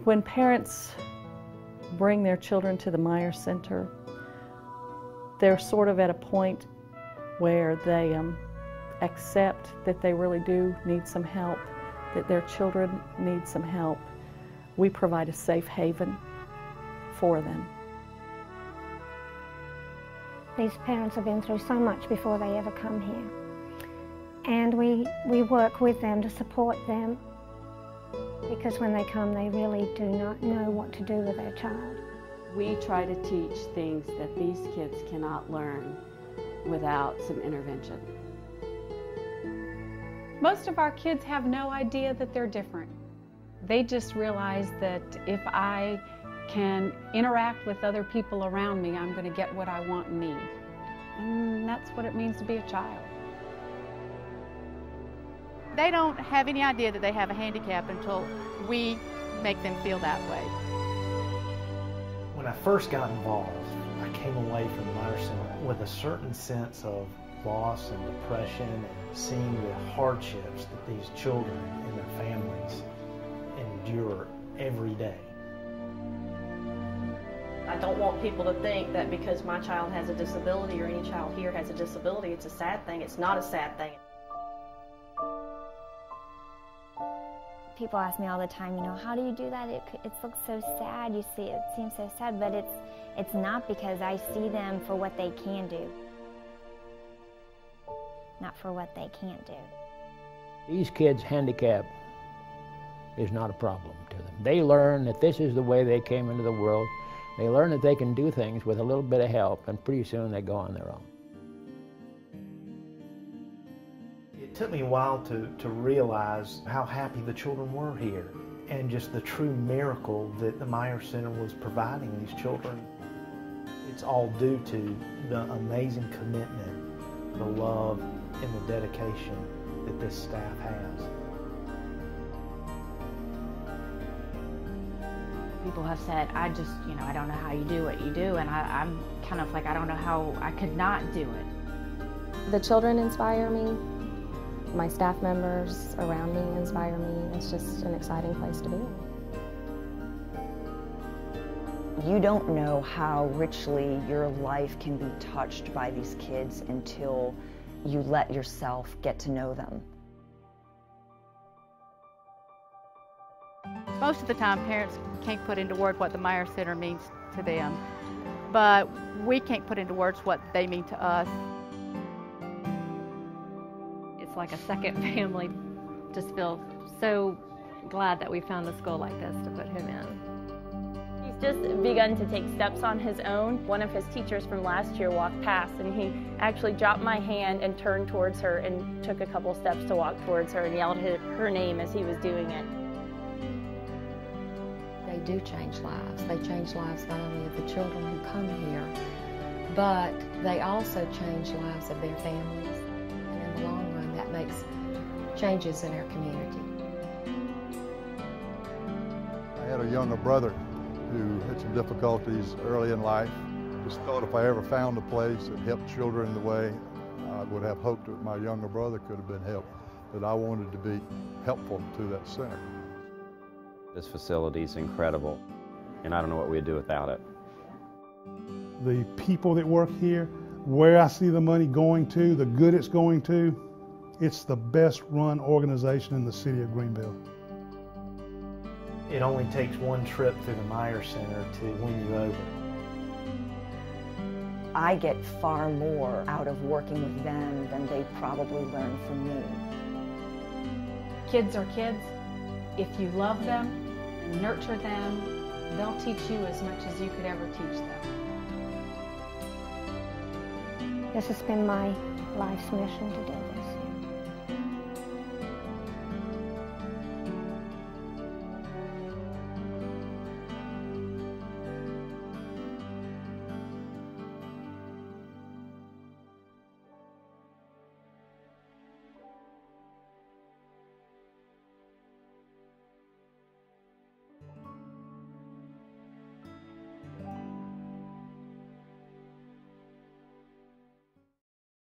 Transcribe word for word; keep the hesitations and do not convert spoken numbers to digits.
When parents bring their children to the Meyer Center, they're sort of at a point where they um, accept that they really do need some help, that their children need some help. We provide a safe haven for them. These parents have been through so much before they ever come here. And we, we work with them to support them, because when they come they really do not know what to do with their child. We try to teach things that these kids cannot learn without some intervention. Most of our kids have no idea that they're different. They just realize that if I can interact with other people around me, I'm going to get what I want and need. And that's what it means to be a child. They don't have any idea that they have a handicap until we make them feel that way. When I first got involved, I came away from the Meyer Center with a certain sense of loss and depression, and seeing the hardships that these children and their families endure every day. I don't want people to think that because my child has a disability or any child here has a disability, it's a sad thing. It's not a sad thing. People ask me all the time, you know, how do you do that? It, it looks so sad. You see, it seems so sad, but it's, it's not, because I see them for what they can do, not for what they can't do. These kids' handicap is not a problem to them. They learn that this is the way they came into the world. They learn that they can do things with a little bit of help, and pretty soon they go on their own. It took me a while to, to realize how happy the children were here, and just the true miracle that the Meyer Center was providing these children. It's all due to the amazing commitment, the love, and the dedication that this staff has. People have said, I just, you know, I don't know how you do what you do, and I, I'm kind of like, I don't know how I could not do it. The children inspire me. My staff members around me inspire me. It's just an exciting place to be. You don't know how richly your life can be touched by these kids until you let yourself get to know them. Most of the time, parents can't put into words what the Meyer Center means to them, but we can't put into words what they mean to us. It's like a second family. Just feel so glad that we found a school like this to put him in. He's just begun to take steps on his own. One of his teachers from last year walked past, and he actually dropped my hand and turned towards her and took a couple steps to walk towards her and yelled her name as he was doing it. They do change lives. They change lives not only of the children who come here, but they also change lives of their families. And in the long run, that makes changes in our community. I had a younger brother who had some difficulties early in life. Just thought if I ever found a place that helped children the way I would have hoped that my younger brother could have been helped, that I wanted to be helpful to that center. This facility is incredible, and I don't know what we'd do without it. The people that work here, where I see the money going to, the good it's going to, it's the best run organization in the city of Greenville. It only takes one trip through the Meyer Center to win you over. I get far more out of working with them than they probably learn from me. Kids are kids. If you love them and nurture them, they'll teach you as much as you could ever teach them. This has been my life's mission to do.